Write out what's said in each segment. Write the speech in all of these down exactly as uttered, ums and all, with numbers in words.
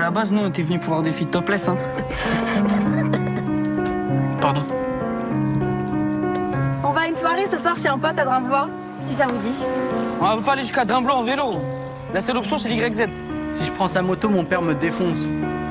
la base, nous, on était venus pour voir des filles topless, hein. Pardon. On va à une soirée ce soir chez un pote à Drimblois, si ça vous dit. On va pas aller jusqu'à Drimblois en vélo. La seule option, c'est l'Y Z. Si je prends sa moto, mon père me défonce.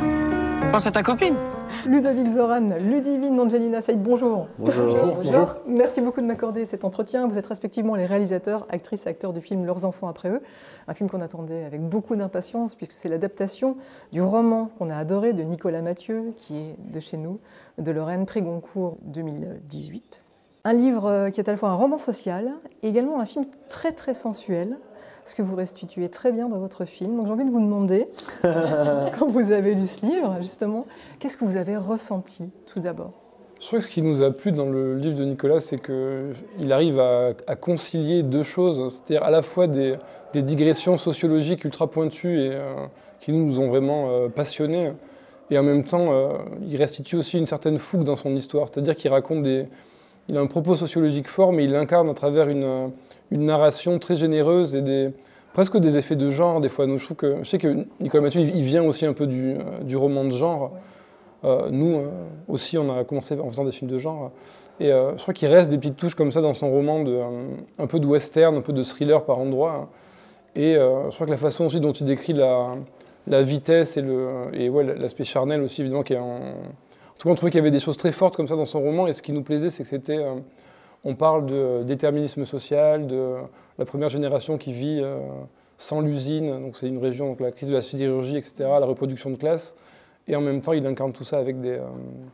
Pense à ta copine. Ludovic Zoran, Ludivine, Angelina Saïd, bonjour. Bonjour. Bonjour. Bonjour. Merci beaucoup de m'accorder cet entretien. Vous êtes respectivement les réalisateurs, actrices et acteurs du film Leurs enfants après eux, un film qu'on attendait avec beaucoup d'impatience puisque c'est l'adaptation du roman qu'on a adoré de Nicolas Mathieu, qui est de chez nous, de Lorraine, prix Goncourt deux mille dix-huit. Un livre qui est à la fois un roman social et également un film très très sensuel, ce que vous restituez très bien dans votre film. Donc j'ai envie de vous demander, quand vous avez lu ce livre, justement, qu'est-ce que vous avez ressenti tout d'abord? Je crois que ce qui nous a plu dans le livre de Nicolas, c'est qu'il arrive à, à concilier deux choses, c'est-à-dire à la fois des, des digressions sociologiques ultra pointues et euh, qui nous, nous ont vraiment euh, passionnés, et en même temps, euh, il restitue aussi une certaine fougue dans son histoire, c'est-à-dire qu'il raconte des... Il a un propos sociologique fort, mais il l'incarne à travers une, une narration très généreuse et des, presque des effets de genre, des fois. Donc, je, trouve que, je sais que Nicolas Mathieu, il vient aussi un peu du, du roman de genre. Euh, nous euh, aussi, on a commencé en faisant des films de genre. Et euh, je crois qu'il reste des petites touches comme ça dans son roman, de, un, un peu de western, un peu de thriller par endroits. Et euh, je crois que la façon aussi dont il décrit la, la vitesse et, le, et ouais, l'aspect charnel aussi, évidemment, qui est en... En tout cas, on trouvait qu'il y avait des choses très fortes comme ça dans son roman, et ce qui nous plaisait, c'est que c'était, euh, on parle de déterminisme social, de la première génération qui vit euh, sans l'usine, donc c'est une région, donc la crise de la sidérurgie, et cetera, la reproduction de classe, et en même temps, il incarne tout ça avec des, euh,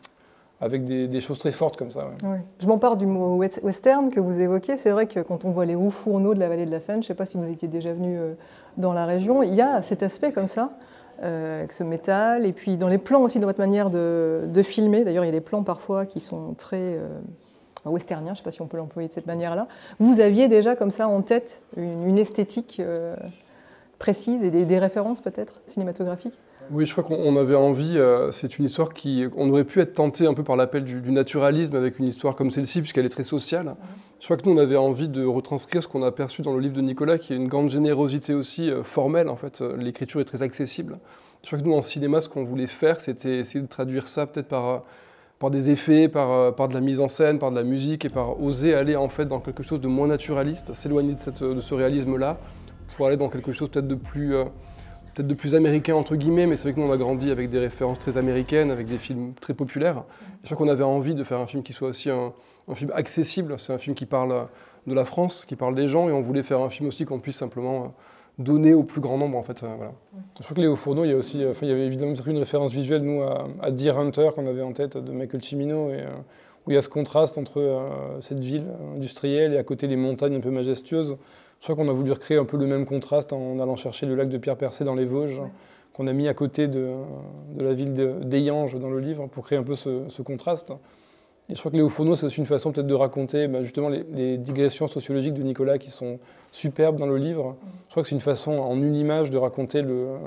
avec des, des choses très fortes comme ça. Ouais. Oui. Je m'empare du mot western que vous évoquez. C'est vrai que quand on voit les hauts fourneaux de la vallée de la Fenne, je ne sais pas si vous étiez déjà venu euh, dans la région, il y a cet aspect comme ça. Euh, avec ce métal, et puis dans les plans aussi, dans votre manière de, de filmer, d'ailleurs il y a des plans parfois qui sont très euh, westerniens, je ne sais pas si on peut l'employer de cette manière-là, vous aviez déjà comme ça en tête une, une esthétique euh, précise et des, des références peut-être cinématographiques? Oui, je crois qu'on avait envie, euh, c'est une histoire qui, on aurait pu être tenté un peu par l'appel du, du naturalisme avec une histoire comme celle-ci, puisqu'elle est très sociale. Mmh. Je crois que nous, on avait envie de retranscrire ce qu'on a perçu dans le livre de Nicolas, qui est une grande générosité aussi euh, formelle, en fait. L'écriture est très accessible. Je crois que nous, en cinéma, ce qu'on voulait faire, c'était essayer de traduire ça peut-être par, par des effets, par, par de la mise en scène, par de la musique, et par oser aller en fait dans quelque chose de moins naturaliste, s'éloigner de, cette, de ce réalisme-là, pour aller dans quelque chose peut-être de plus... Euh, peut-être de plus américain entre guillemets, mais c'est vrai que nous on a grandi avec des références très américaines, avec des films très populaires. Je crois qu'on avait envie de faire un film qui soit aussi un, un film accessible. C'est un film qui parle de la France, qui parle des gens, et on voulait faire un film aussi qu'on puisse simplement donner au plus grand nombre en fait. Voilà. Je crois que les hauts fourneaux, il y a aussi, enfin, il y avait évidemment une référence visuelle nous à, à Deer Hunter qu'on avait en tête de Michael Cimino, et, euh, où il y a ce contraste entre euh, cette ville industrielle et à côté les montagnes un peu majestueuses. Je crois qu'on a voulu recréer un peu le même contraste en allant chercher le lac de Pierre-Percé dans les Vosges, ouais, qu'on a mis à côté de, de la ville d'Eyange dans le livre pour créer un peu ce, ce contraste. Et je crois que les hauts fourneaux, c'est aussi une façon peut-être de raconter bah, justement les, les digressions sociologiques de Nicolas qui sont superbes dans le livre. Je crois que c'est une façon en une image de raconter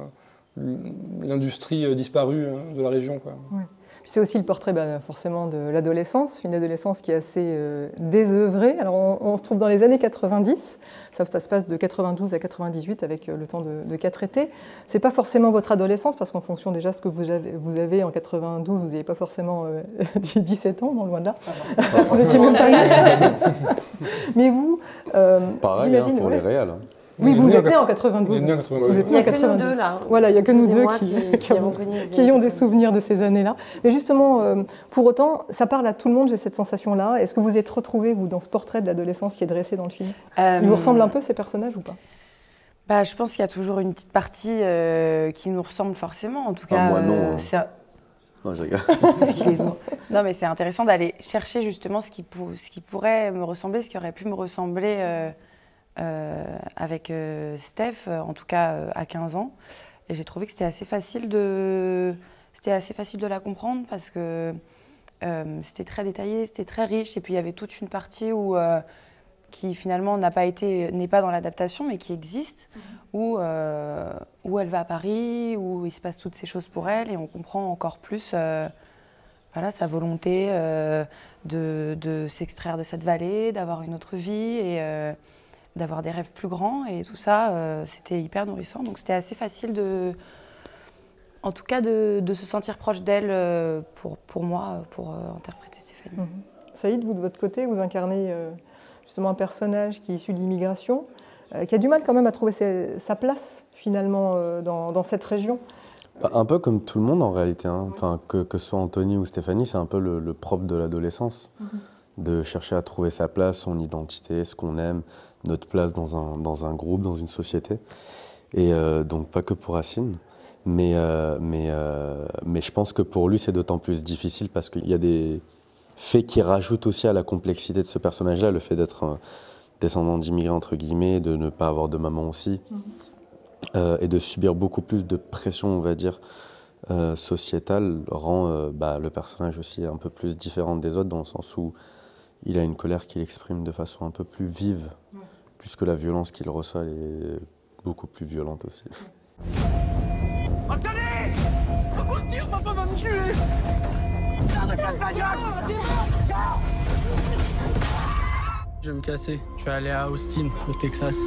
l'industrie disparue de la région, quoi. Ouais. C'est aussi le portrait bah, forcément de l'adolescence, une adolescence qui est assez euh, désœuvrée. Alors on, on se trouve dans les années quatre-vingt-dix, ça se passe de quatre-vingt-douze à quatre-vingt-dix-huit avec euh, le temps de, de quatre étés. C'est pas forcément votre adolescence parce qu'en fonction déjà de ce que vous avez, vous avez en quatre-vingt-douze, vous n'avez pas forcément euh, dix-sept ans, non loin de là. Ah, vous n'étiez même pas né. Mais vous, euh, j'imagine hein, pour ouais. les réels. Hein. Oui, vous êtes né en quatre-vingt-douze. Né en quatre-vingt-douze. Vous êtes né en quatre-vingt-douze. Il n'y a que nous deux, là. Voilà, il n'y a que nous deux qui, qui, qui, avons qui, qui ayons des souvenirs de ces années-là. Mais justement, euh, pour autant, ça parle à tout le monde, j'ai cette sensation-là. Est-ce que vous êtes retrouvés, vous, dans ce portrait de l'adolescence qui est dressé dans le film? euh, Il vous ressemble un peu, ces personnages, ou pas? Bah, je pense qu'il y a toujours une petite partie euh, qui nous ressemble forcément. En tout cas, ah, moi, non. Euh, hein. Non, je rigole. Non, mais c'est intéressant d'aller chercher justement ce qui, pour, ce qui pourrait me ressembler, ce qui aurait pu me ressembler... Euh, Euh, avec euh, Steph, en tout cas euh, à quinze ans, et j'ai trouvé que c'était assez facile de, c'était assez facile de la comprendre parce que euh, c'était très détaillé, c'était très riche, et puis il y avait toute une partie où, euh, qui finalement n'a pas été, n'est pas dans l'adaptation, mais qui existe, mmh. où, euh, où elle va à Paris, où il se passe toutes ces choses pour elle, et on comprend encore plus euh, voilà, sa volonté euh, de, de s'extraire de cette vallée, d'avoir une autre vie, et euh, d'avoir des rêves plus grands, et tout ça, euh, c'était hyper nourrissant. Donc c'était assez facile de... en tout cas de, de se sentir proche d'elle euh, pour, pour moi, pour euh, interpréter Stéphanie. Mmh. Saïd, vous de votre côté, vous incarnez euh, justement un personnage qui est issu de l'immigration, euh, qui a du mal quand même à trouver ses, sa place finalement euh, dans, dans cette région. Bah, un peu comme tout le monde en réalité, hein. Enfin, que, que ce soit Anthony ou Stéphanie, c'est un peu le, le propre de l'adolescence, mmh. de chercher à trouver sa place, son identité, ce qu'on aime, notre place dans un, dans un groupe, dans une société. Et euh, donc pas que pour Racine, mais, euh, mais, euh, mais je pense que pour lui c'est d'autant plus difficile parce qu'il y a des faits qui rajoutent aussi à la complexité de ce personnage-là, le fait d'être un descendant d'immigrés entre guillemets, de ne pas avoir de maman aussi, mmh. euh, et de subir beaucoup plus de pression, on va dire, euh, sociétale, rend euh, bah, le personnage aussi un peu plus différent des autres dans le sens où il a une colère qu'il exprime de façon un peu plus vive, mmh. puisque la violence qu'il reçoit elle est beaucoup plus violente aussi. Anthony! Pourquoi se tire? Papa va me tuer! Je vais me casser. Je vais aller à Austin, au Texas.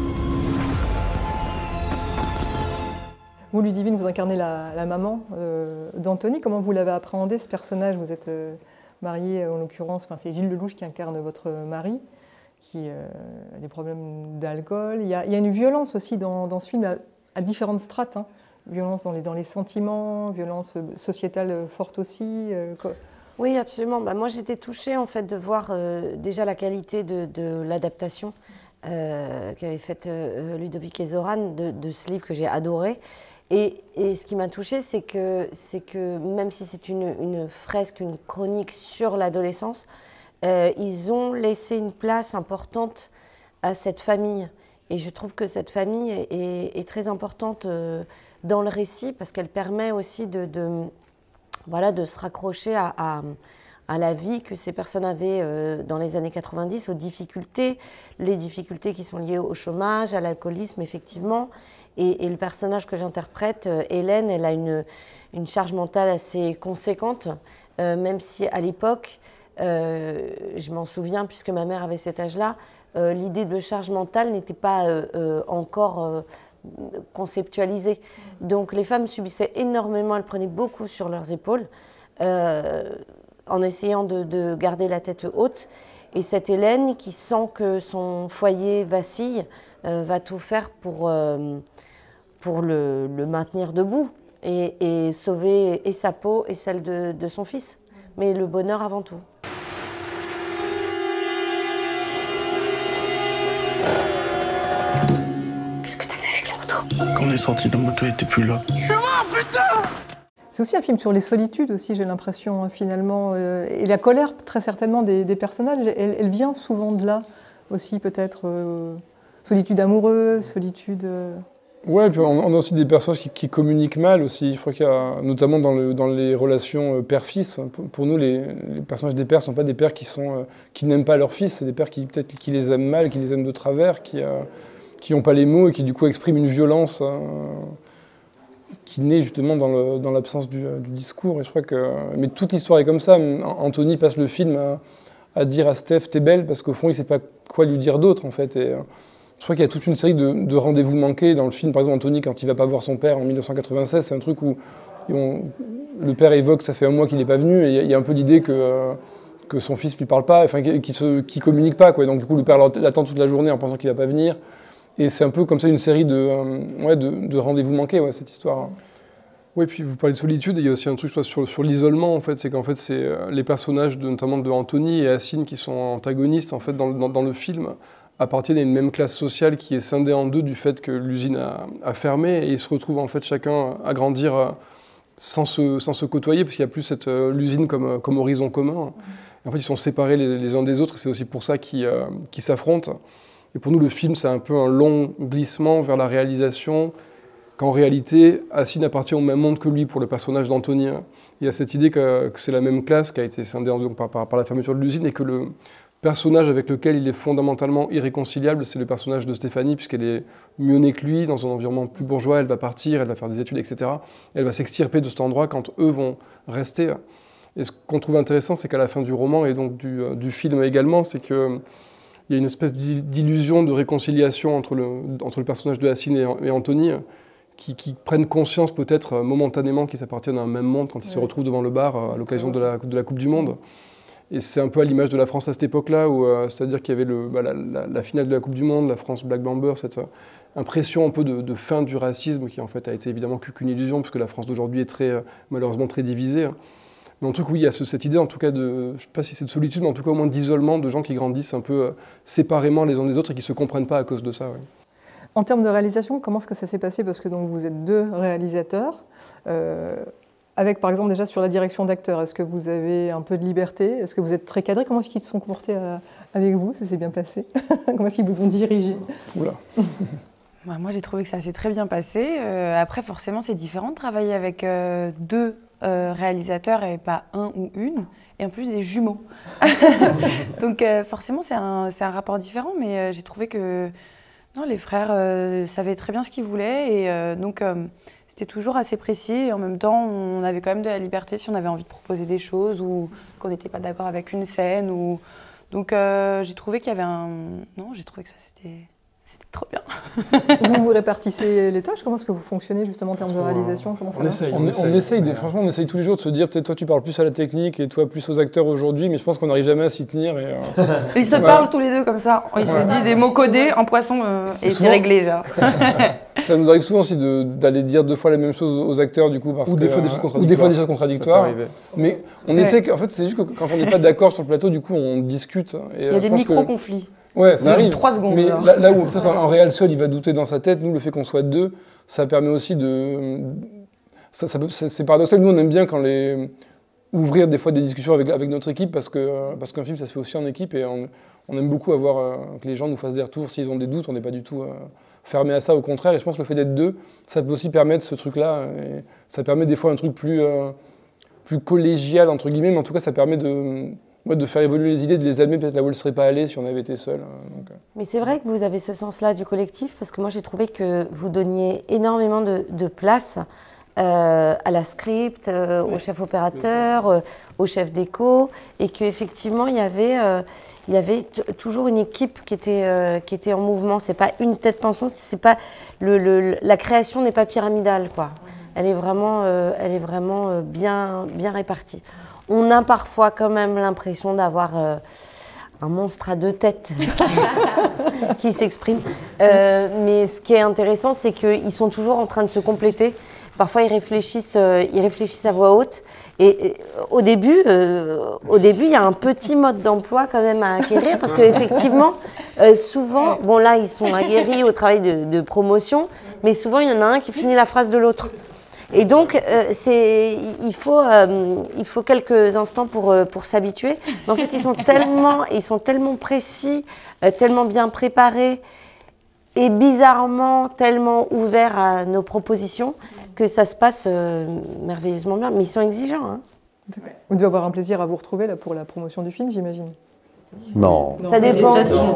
Vous, Ludivine, vous incarnez la, la maman euh, d'Anthony. Comment vous l'avez appréhendé, ce personnage? Vous êtes euh, mariée, en l'occurrence, enfin, c'est Gilles Lelouch qui incarne votre mari, qui euh, a des problèmes d'alcool. Il, il y a une violence aussi dans, dans ce film, à, à différentes strates. Hein. Violence dans les, dans les sentiments, violence sociétale forte aussi. Euh, oui, absolument. Bah, moi, j'étais touchée en fait, de voir euh, déjà la qualité de, de l'adaptation euh, qu'avait faite euh, Ludovic et Zoran de, de ce livre que j'ai adoré. Et, et ce qui m'a touchée, c'est que, c'est que même si c'est une, une fresque, une chronique sur l'adolescence, Euh, ils ont laissé une place importante à cette famille. Et je trouve que cette famille est, est, est très importante euh, dans le récit parce qu'elle permet aussi de, de, voilà, de se raccrocher à, à, à la vie que ces personnes avaient euh, dans les années quatre-vingt-dix, aux difficultés, les difficultés qui sont liées au chômage, à l'alcoolisme, effectivement. Et, et le personnage que j'interprète, euh, Hélène, elle a une, une charge mentale assez conséquente, euh, même si à l'époque, Euh, je m'en souviens, puisque ma mère avait cet âge-là, euh, l'idée de charge mentale n'était pas euh, euh, encore euh, conceptualisée. Donc les femmes subissaient énormément, elles prenaient beaucoup sur leurs épaules, euh, en essayant de, de garder la tête haute. Et cette Hélène, qui sent que son foyer vacille, euh, va tout faire pour, euh, pour le, le maintenir debout et, et sauver et sa peau et celle de, de son fils. Mais le bonheur avant tout. Qu'est-ce que t'as fait avec la moto? Quand on est sorti, la moto était plus là. Je suis mort, putain! C'est aussi un film sur les solitudes aussi, j'ai l'impression, hein, finalement. Euh, et la colère, très certainement, des, des personnages, elle, elle vient souvent de là aussi, peut-être. Euh, solitude amoureuse, solitude... Euh... Ouais, puis on a aussi des personnages qui, qui communiquent mal aussi. Je crois qu'il y a, notamment dans, le, dans les relations père-fils. Pour, pour nous, les, les personnages des pères ne sont pas des pères qui, sont, qui n'aiment pas leurs fils, c'est des pères qui peut-être qui les aiment mal, qui les aiment de travers, qui euh, qui n'ont pas les mots et qui du coup expriment une violence euh, qui naît justement dans, le, dans l'absence du, du discours. Et je crois que, mais toute l'histoire est comme ça. Anthony passe le film à, à dire à Steph « t'es belle » parce qu'au fond, il ne sait pas quoi lui dire d'autre en fait. Et, je crois qu'il y a toute une série de, de rendez-vous manqués dans le film. Par exemple, Anthony, quand il ne va pas voir son père en mille neuf cent quatre-vingt-seize, c'est un truc où on, le père évoque ça fait un mois qu'il n'est pas venu, et il y a un peu l'idée que, euh, que son fils ne lui parle pas, enfin, qu'il ne qu'il communique pas, quoi. Donc du coup, le père l'attend toute la journée en pensant qu'il ne va pas venir. Et c'est un peu comme ça une série de, euh, ouais, de, de rendez-vous manqués, ouais, cette histoire. Oui, puis vous parlez de solitude, et il y a aussi un truc sur, sur l'isolement, en fait. C'est qu'en fait, c'est les personnages, de, notamment de Anthony et Hassine, qui sont antagonistes en fait, dans, dans, dans le film, appartiennent à une même classe sociale qui est scindée en deux du fait que l'usine a, a fermé, et ils se retrouvent en fait chacun à grandir sans se, sans se côtoyer, parce qu'il n'y a plus cette, euh, l'usine comme, comme horizon commun. Et en fait, ils sont séparés les, les uns des autres, et c'est aussi pour ça qu'ils, euh, qu'ils s'affrontent. Et pour nous, le film, c'est un peu un long glissement vers la réalisation, qu'en réalité, Hassine appartient au même monde que lui pour le personnage d'Anthony. Il y a cette idée que, que c'est la même classe qui a été scindée en deux par, par, par la fermeture de l'usine, et que le personnage avec lequel il est fondamentalement irréconciliable, c'est le personnage de Stéphanie, puisqu'elle est mieux née que lui, dans un environnement plus bourgeois, elle va partir, elle va faire des études, et cetera. Elle va s'extirper de cet endroit quand eux vont rester. Et ce qu'on trouve intéressant, c'est qu'à la fin du roman, et donc du, du film également, c'est qu'il y a une espèce d'illusion de réconciliation entre le, entre le personnage de Hassine et, et Anthony, qui, qui prennent conscience peut-être euh, momentanément qu'ils appartiennent à un même monde quand ils ouais. se retrouvent devant le bar euh, à l'occasion de la, de la Coupe du Monde. Et c'est un peu à l'image de la France à cette époque-là, où euh, c'est-à-dire qu'il y avait le, bah, la, la, la finale de la Coupe du Monde, la France Black Blamber, cette euh, impression un peu de, de fin du racisme qui en fait a été évidemment qu'une illusion, puisque la France d'aujourd'hui est très, euh, malheureusement très divisée. Mais en tout cas, oui, il y a ce, cette idée, en tout cas, de, je ne sais pas si c'est de solitude, mais en tout cas au moins d'isolement, de gens qui grandissent un peu euh, séparément les uns des autres et qui ne se comprennent pas à cause de ça. Ouais. En termes de réalisation, comment est-ce que ça s'est passé? Parce que donc, vous êtes deux réalisateurs. Euh, Avec, par exemple, déjà sur la direction d'acteurs, est-ce que vous avez un peu de liberté? Est-ce que vous êtes très cadré? Comment est-ce qu'ils se sont comportés euh, avec vous? Ça s'est bien passé? Comment est-ce qu'ils vous ont dirigé? Oula. Bah, moi, j'ai trouvé que ça s'est très bien passé. Euh, après, forcément, c'est différent de travailler avec euh, deux euh, réalisateurs et pas un ou une, et en plus des jumeaux. Donc, euh, forcément, c'est un, c'est un rapport différent, mais euh, j'ai trouvé que non, les frères euh, savaient très bien ce qu'ils voulaient, et euh, donc... Euh, c'était toujours assez précis et en même temps, on avait quand même de la liberté si on avait envie de proposer des choses ou qu'on n'était pas d'accord avec une scène. Ou... Donc euh, j'ai trouvé qu'il y avait un... Non, j'ai trouvé que ça c'était... C'était trop bien. Vous vous répartissez les tâches? Comment est-ce que vous fonctionnez justement en termes de réalisation? Comment ça on, essaye, on, on, essaye, on essaye, des, franchement, on essaye tous les jours de se dire peut-être toi tu parles plus à la technique et toi plus aux acteurs aujourd'hui, mais je pense qu'on n'arrive jamais à s'y tenir. Et, euh... Ils se ouais. parlent tous les deux comme ça, ils ouais. se disent des mots codés en poisson euh, et c'est réglé. Genre. Ça nous arrive souvent aussi d'aller dire deux fois la même chose aux acteurs du coup, parce ou, que, des fois des choses euh, ou des fois des choses contradictoires. Mais on ouais. essaie, en fait c'est juste que quand on n'est pas d'accord sur le plateau, du coup on discute. Et, il y a des micro-conflits. Ouais, ça arrive. Trois secondes. Mais là, là où peut-être un réel seul, il va douter dans sa tête, nous, le fait qu'on soit deux, ça permet aussi de... Ça, ça peut, c'est paradoxal, nous, on aime bien quand les... ouvrir des fois des discussions avec, avec notre équipe, parce que parce qu'un film, ça se fait aussi en équipe, et on, on aime beaucoup avoir euh, que les gens nous fassent des retours s'ils ont des doutes, on n'est pas du tout euh, fermé à ça, au contraire, et je pense que le fait d'être deux, ça peut aussi permettre ce truc-là, et ça permet des fois un truc plus, euh, plus collégial, entre guillemets, mais en tout cas, ça permet de... Ouais, de faire évoluer les idées, de les amener peut-être là où elles ne seraient pas allées si on avait été seul. Donc, euh. Mais c'est vrai que vous avez ce sens-là du collectif, parce que moi j'ai trouvé que vous donniez énormément de, de place euh, à la script, euh, ouais. au chef opérateur, euh, au chef déco, et qu'effectivement il y avait, euh, il y avait toujours une équipe qui était, euh, qui était en mouvement. C'est pas une tête pensante, c'est pas le, le, la création n'est pas pyramidale, quoi. Elle est vraiment, euh, elle est vraiment bien, bien répartie. On a parfois quand même l'impression d'avoir euh, un monstre à deux têtes qui s'exprime. Euh, mais ce qui est intéressant, c'est qu'ils sont toujours en train de se compléter. Parfois, ils réfléchissent, euh, ils réfléchissent à voix haute. Et, et au début, euh, au début, il y a un petit mode d'emploi quand même à acquérir, parce qu'effectivement, euh, souvent, bon là, ils sont aguerris au travail de, de promotion, mais souvent, il y en a un qui finit la phrase de l'autre. Et donc, euh, c'est, il, faut, euh, il faut quelques instants pour, euh, pour s'habituer. Mais en fait, ils sont tellement, ils sont tellement précis, euh, tellement bien préparés et bizarrement tellement ouverts à nos propositions que ça se passe euh, merveilleusement bien. Mais ils sont exigeants. Hein. Vous devez avoir un plaisir à vous retrouver là, pour la promotion du film, j'imagine. Non. Ça dépend.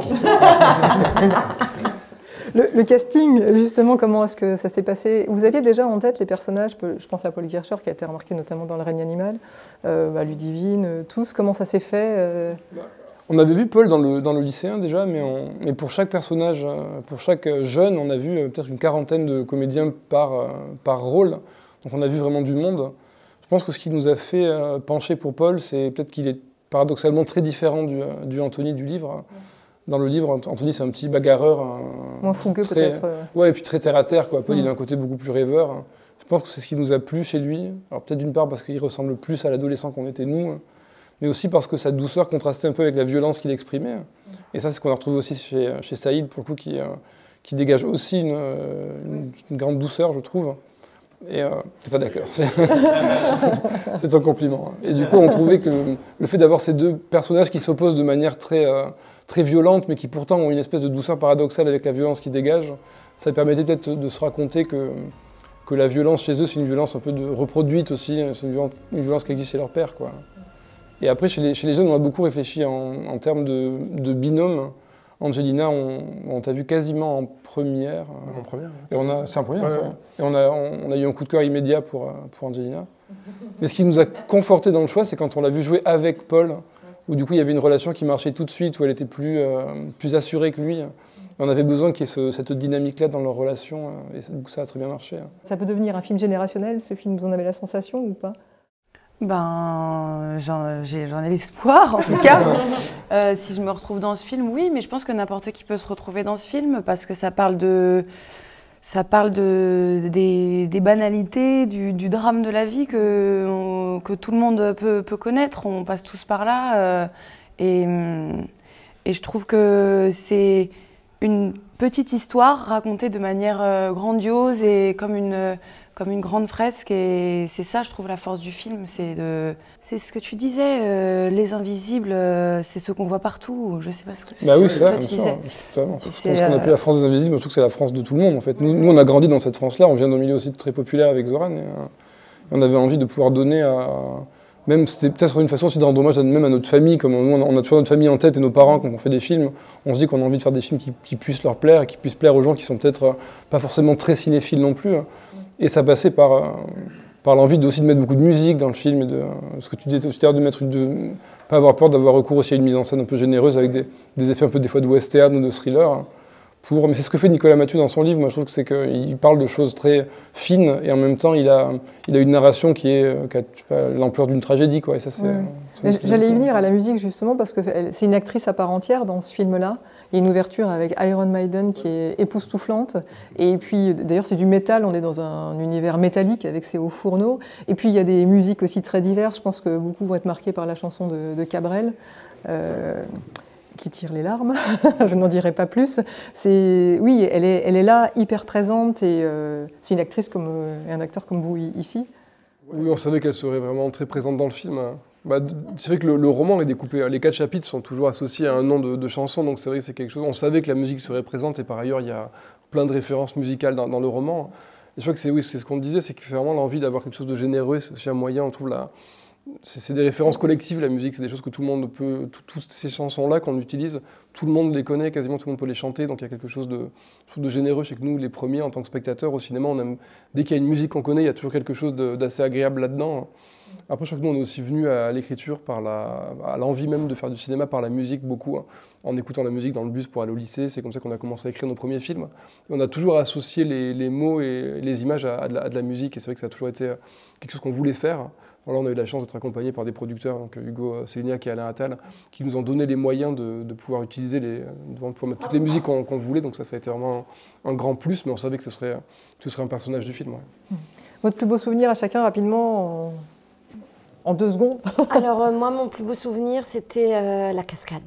Le, le casting, justement, comment est-ce que ça s'est passé? Vous aviez déjà en tête les personnages, je pense à Paul Kircher qui a été remarqué notamment dans Le règne animal, euh, bah, Ludivine, euh, tous, comment ça s'est fait euh... On avait vu Paul dans le, dans le lycéen déjà, mais, on, mais pour chaque personnage, pour chaque jeune, on a vu peut-être une quarantaine de comédiens par, par rôle, donc on a vu vraiment du monde. Je pense que ce qui nous a fait pencher pour Paul, c'est peut-être qu'il est paradoxalement très différent du, du Anthony du livre. Dans le livre, Anthony, c'est un petit bagarreur. Un, Moins fougueux peut-être. Euh... Ouais, et puis très terre-à-terre, quoi. Paul, mmh. il a un côté beaucoup plus rêveur. Je pense que c'est ce qui nous a plu chez lui. Alors peut-être d'une part parce qu'il ressemble plus à l'adolescent qu'on était nous, mais aussi parce que sa douceur contrastait un peu avec la violence qu'il exprimait. Mmh. Et ça, c'est ce qu'on a retrouvé aussi chez, chez Saïd, pour le coup, qui, euh, qui dégage aussi une, une, une grande douceur, je trouve. Et euh, t'es pas d'accord. C'est un compliment. Et du coup, on trouvait que le fait d'avoir ces deux personnages qui s'opposent de manière très, euh, très violente, mais qui pourtant ont une espèce de douceur paradoxale avec la violence qu'ils dégagent, ça permettait peut-être de se raconter que, que la violence chez eux, c'est une violence un peu de, reproduite aussi, c'est une violence, une violence qui existe chez leur père, quoi. Et après, chez les, chez les jeunes, on a beaucoup réfléchi en, en termes de, de binôme. Angelina, on, on t'a vu quasiment en première. En première, et on a, c'est en première, ouais, ça. Ouais. Et on a, on, on a eu un coup de cœur immédiat pour, pour Angelina. Mais ce qui nous a conforté dans le choix, c'est quand on l'a vu jouer avec Paul, où du coup il y avait une relation qui marchait tout de suite, où elle était plus, euh, plus assurée que lui. on avait besoin qu'il y ait ce, cette dynamique-là dans leur relation, et ça, ça a très bien marché. Ça peut devenir un film générationnel, ce film, vous en avez la sensation ou pas? Ben, j'en ai, j'en ai l'espoir, en tout cas. euh, si je me retrouve dans ce film, oui, mais je pense que n'importe qui peut se retrouver dans ce film, parce que ça parle de, ça parle de, des, des banalités, du, du drame de la vie que, on, que tout le monde peut, peut connaître. On passe tous par là. Euh, et, et je trouve que c'est une petite histoire racontée de manière euh, grandiose et comme une... comme une grande fresque, et c'est ça, je trouve, la force du film, c'est de... C'est ce que tu disais, euh, les invisibles, euh, c'est ceux qu'on voit partout, je sais pas ce que bah oui, c'est ça, toi, bien tu sûr, disais. totalement. Je pense qu'on appelle la France des invisibles, mais je trouve que c'est la France de tout le monde, en fait. Nous, nous, on a grandi dans cette France-là, on vient d'un milieu aussi très populaire avec Zoran, et, euh, on avait envie de pouvoir donner à... Même, c'était peut-être une façon aussi de rendre hommage à, même à notre famille, comme nous, on a toujours notre famille en tête et nos parents, quand on fait des films, on se dit qu'on a envie de faire des films qui, qui puissent leur plaire, et qui puissent plaire aux gens qui sont peut-être euh, pas forcément très cinéphiles non plus. Hein. Et ça passait par, euh, par l'envie aussi de mettre beaucoup de musique dans le film, et de, euh, ce que tu disais tout à l'heure, de mettre de pas avoir peur d'avoir recours aussi à une mise en scène un peu généreuse, avec des, des effets un peu des fois de western ou de thriller. Hein. Pour, mais c'est ce que fait Nicolas Mathieu dans son livre. Moi, je trouve que c'est qu'il parle de choses très fines et en même temps, il a, il a une narration qui, est, qui a l'ampleur d'une tragédie, quoi. Et ça, c'est, ouais. J'allais y venir à la musique justement parce que c'est une actrice à part entière dans ce film-là. Il y a une ouverture avec Iron Maiden qui est époustouflante. Et puis, d'ailleurs, c'est du métal. On est dans un univers métallique avec ses hauts fourneaux. Et puis, il y a des musiques aussi très diverses. Je pense que beaucoup vont être marqués par la chanson de, de Cabrel. Euh, qui tire les larmes, je n'en dirai pas plus. C'est, oui, elle est, elle est là, hyper présente, et euh, c'est une actrice comme, et un acteur comme vous ici. Oui, on savait qu'elle serait vraiment très présente dans le film. Bah, c'est vrai que le, le roman est découpé, les quatre chapitres sont toujours associés à un nom de, de chanson, donc c'est vrai que c'est quelque chose, on savait que la musique serait présente, et par ailleurs, il y a plein de références musicales dans, dans le roman. Et je crois que c'est, oui, c'est ce qu'on disait, c'est que c'est vraiment l'envie d'avoir quelque chose de généreux, c'est aussi un moyen, on trouve la... C'est des références collectives, la musique, c'est des choses que tout le monde peut... Tout, toutes ces chansons-là qu'on utilise, tout le monde les connaît, quasiment tout le monde peut les chanter, donc il y a quelque chose de, de généreux. Je sais que nous, les premiers, en tant que spectateurs au cinéma, on aime, dès qu'il y a une musique qu'on connaît, il y a toujours quelque chose d'assez agréable là-dedans. Après, je crois que nous, on est aussi venus à l'écriture, par la, à l'envie même de faire du cinéma par la musique, beaucoup, hein, en écoutant la musique dans le bus pour aller au lycée. C'est comme ça qu'on a commencé à écrire nos premiers films. Et on a toujours associé les, les mots et les images à, à, de la, à de la musique, et c'est vrai que ça a toujours été quelque chose qu'on voulait faire. Là, on a eu la chance d'être accompagnés par des producteurs, donc Hugo Célignac et Alain Attal, qui nous ont donné les moyens de, de pouvoir utiliser, les, de pouvoir mettre toutes les musiques qu'on qu'on voulait. Donc ça, ça a été vraiment un, un grand plus, mais on savait que ce serait, que ce serait un personnage du film. Ouais. Votre plus beau souvenir à chacun, rapidement, en, en deux secondes? Alors, euh, moi, mon plus beau souvenir, c'était euh, la cascade.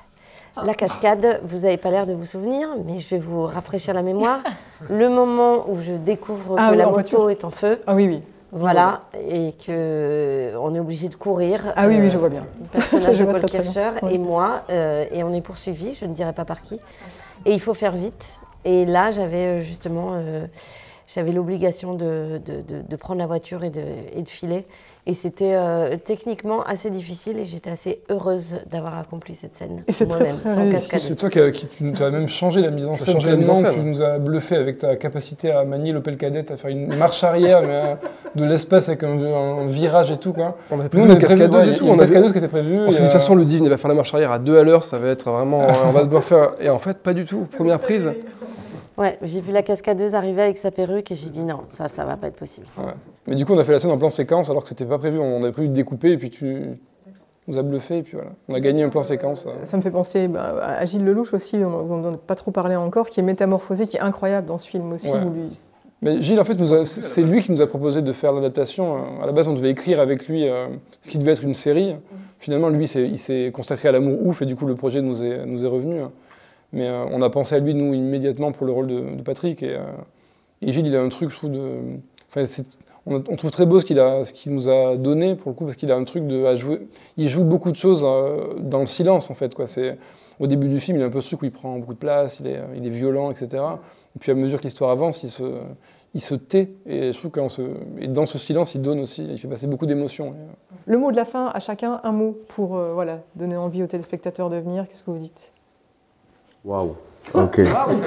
La cascade, vous n'avez pas l'air de vous souvenir, mais je vais vous rafraîchir la mémoire. Le moment où je découvre ah, que oui, la en moto voiture. est en feu. Ah oui, oui. Voilà, et qu'on est obligé de courir. Ah oui, euh, oui, je vois bien. Le personnage de Paul très, Kircher très et moi, euh, et on est poursuivis, je ne dirai pas par qui. Et il faut faire vite. Et là, j'avais justement, euh, j'avais l'obligation de, de, de, de prendre la voiture et de, et de filer. Et c'était euh, techniquement assez difficile, et j'étais assez heureuse d'avoir accompli cette scène. Et c'est très, très réussi. C'est toi qui, a, qui tu nous as même changé la mise en scène. La mise en scène. Tu nous as bluffé avec ta capacité à manier l'Opel Kadett, à faire une marche arrière, mais à, de l'espace avec un, un virage et tout, quoi. On avait prévu une cascadeuse et tout. On a une cascadeuse qui était prévue. On s'est dit, de toute façon, le div, il va faire la marche arrière à deux à l'heure, ça va être vraiment... on va devoir faire... Et en fait, pas du tout. Première prise. Ouais, j'ai vu la cascadeuse arriver avec sa perruque et j'ai dit non, ça, ça va pas être possible. Ouais. Mais du coup, on a fait la scène en plan séquence alors que c'était pas prévu. On avait prévu de découper et puis tu nous as bluffé et puis voilà. On a gagné un plan séquence. Ça me fait penser bah, à Gilles Lelouch aussi, on n'en a pas trop parlé encore, qui est métamorphosé, qui est incroyable dans ce film aussi. Ouais. Où lui... Mais Gilles, en fait, c'est lui qui nous a proposé de faire l'adaptation. À la base, on devait écrire avec lui euh, ce qui devait être une série. Finalement, lui, il s'est consacré à l'amour ouf et du coup, le projet nous est, nous est revenu. Mais euh, on a pensé à lui, nous, immédiatement pour le rôle de, de Patrick. Et, euh, et Gilles, il a un truc, je trouve, de... Enfin, on, on trouve très beau ce qu'il qu'il nous a donné, pour le coup, parce qu'il a un truc de... À jouer. Il joue beaucoup de choses euh, dans le silence, en fait, quoi. Au début du film, il a un peu ce truc où il prend beaucoup de place, il est, il est violent, et cetera. Et puis, à mesure que l'histoire avance, il se, il se tait. Et je trouve que se, et dans ce silence, il donne aussi, il fait passer beaucoup d'émotions. Le mot de la fin, à chacun, un mot pour euh, voilà, donner envie aux téléspectateurs de venir. Qu'est-ce que vous dites? Waouh. Ok.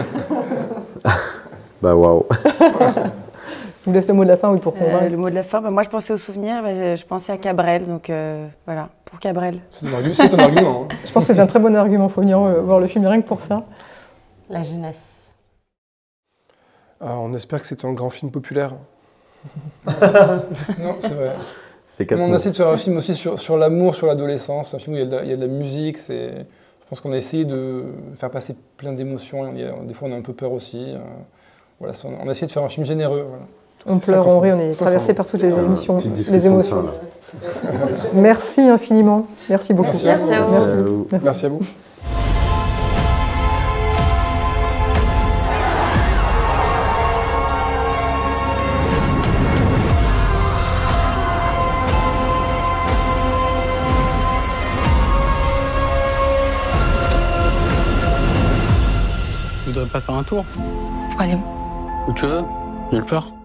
Bah waouh. Je vous laisse le mot de la fin, oui, pour convaincre. Euh, le mot de la fin, bah, moi je pensais au souvenir, bah, je, je pensais à Cabrel, donc euh, voilà, pour Cabrel. C'est un argument. Hein. Je pense que c'est un très bon argument, il faut venir euh, voir le film rien que pour ça. La jeunesse. Euh, on espère que c'est un grand film populaire. Non, c'est vrai. C'est quatre On mots. a essayé de faire un film aussi sur, sur l'amour, sur l'adolescence, un film où il y a de la, il y a de la musique. C'est, je pense qu'on a essayé de faire passer plein d'émotions. Il y a- Des fois, on a un peu peur aussi. euh, Voilà, c'est- on a essayé de faire un film généreux. Voilà. On C'est ça pleure, qu'on on fait. rit, on est Ça, traversé ça, par toutes les Euh, émissions, petite les discussion de émotions. fin, là. Merci infiniment. Merci beaucoup. Merci à vous. Merci à vous. Merci. Euh, Merci. Merci à vous. Tu voudrais pas faire un tour? Allez. Où tu veux? Nulle part.